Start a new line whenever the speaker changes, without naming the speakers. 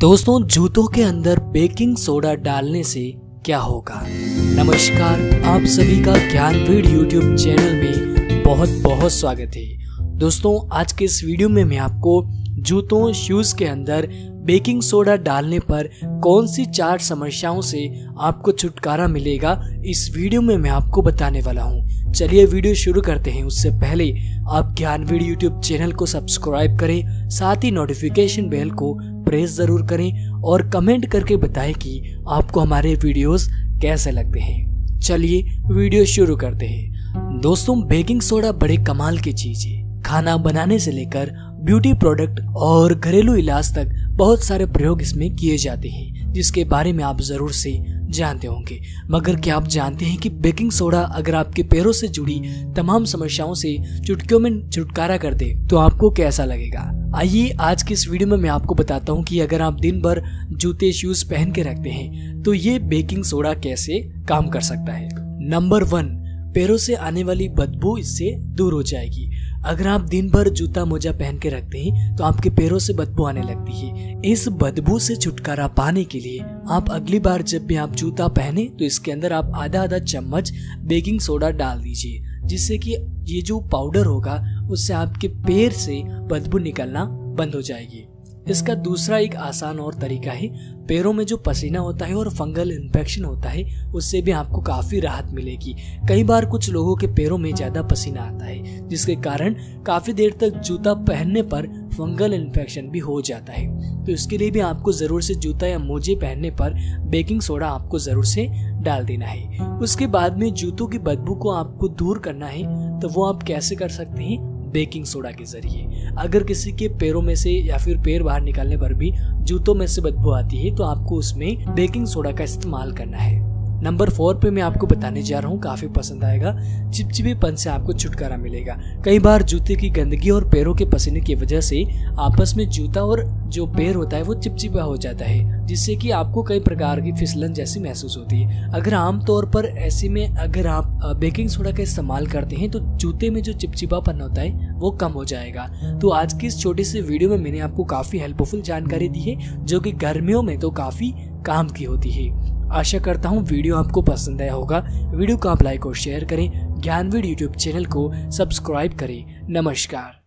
दोस्तों, जूतों के अंदर बेकिंग सोडा डालने से क्या होगा। नमस्कार, आप सभी का ज्ञानवीर यूट्यूब चैनल में बहुत बहुत स्वागत है। दोस्तों, आज के इस वीडियो में मैं आपको जूतों शूज के अंदर बेकिंग सोडा डालने पर कौन सी 4 समस्याओं से आपको छुटकारा मिलेगा, इस वीडियो में मैं आपको बताने वाला हूं। चलिए वीडियो शुरू करते हैं। उससे पहले आप ज्ञानवीर यूट्यूब चैनल को सब्सक्राइब करें, साथ ही नोटिफिकेशन बेल को प्रेस जरूर करें और कमेंट करके बताएं कि आपको हमारे वीडियोस कैसे लगते हैं। चलिए वीडियो शुरू करते हैं। दोस्तों, बेकिंग सोडा बड़े कमाल की चीज है। खाना बनाने से लेकर ब्यूटी प्रोडक्ट और घरेलू इलाज तक बहुत सारे प्रयोग इसमें किए जाते हैं, जिसके बारे में आप जरूर से जानते होंगे। मगर क्या आप जानते हैं कि बेकिंग सोडा अगर आपके पैरों से जुड़ी तमाम समस्याओं से चुटकियों में छुटकारा कर दे तो आपको कैसा लगेगा। आइए आज की इस वीडियो में मैं आपको बताता हूँ कि अगर आप दिन भर जूते शूज पहन के रखते हैं तो ये बेकिंग सोडा कैसे काम कर सकता है। नंबर 1, पैरों से आने वाली बदबू इससे दूर हो जाएगी। अगर आप दिन भर जूता मोजा पहन के रखते हैं तो आपके पैरों से बदबू आने लगती है। इस बदबू से छुटकारा पाने के लिए आप अगली बार जब भी आप जूता पहने तो इसके अंदर आप आधा चम्मच बेकिंग सोडा डाल दीजिए, जिससे कि ये जो पाउडर होगा उससे आपके पैर से बदबू निकलना बंद हो जाएगी। इसका दूसरा एक आसान और तरीका है, पैरों में जो पसीना होता है और फंगल इन्फेक्शन होता है उससे भी आपको काफी राहत मिलेगी। कई बार कुछ लोगों के पैरों में ज्यादा पसीना आता है, जिसके कारण काफी देर तक जूता पहनने पर फंगल इन्फेक्शन भी हो जाता है। तो इसके लिए भी आपको जरूर से जूता या मोजे पहनने पर बेकिंग सोडा आपको जरूर से डाल देना है। उसके बाद में जूतों की बदबू को आपको दूर करना है, तो वो आप कैसे कर सकते हैं, बेकिंग सोडा के जरिए। अगर किसी के पैरों में से या फिर पैर बाहर निकालने पर भी जूतों में से बदबू आती है तो आपको उसमें बेकिंग सोडा का इस्तेमाल करना है। नंबर 4 पे मैं आपको बताने जा रहा हूँ, काफी पसंद आएगा। चिपचिपेपन से आपको छुटकारा मिलेगा। कई बार जूते की गंदगी और पैरों के पसीने की वजह से आपस में जूता और जो पैर होता है वो चिपचिपा हो जाता है, जिससे कि आपको कई प्रकार की फिसलन जैसी महसूस होती है। अगर आमतौर पर ऐसे में अगर आप बेकिंग सोडा का इस्तेमाल करते हैं तो जूते में जो चिपचिपापन होता है वो कम हो जाएगा। तो आज की इस छोटी सी वीडियो में मैंने आपको काफी हेल्पफुल जानकारी दी है, जो कि गर्मियों में तो काफी काम की होती है। आशा करता हूँ वीडियो आपको पसंद आया होगा। वीडियो को आप लाइक और शेयर करें, ज्ञानवीर यूट्यूब चैनल को सब्सक्राइब करें। नमस्कार।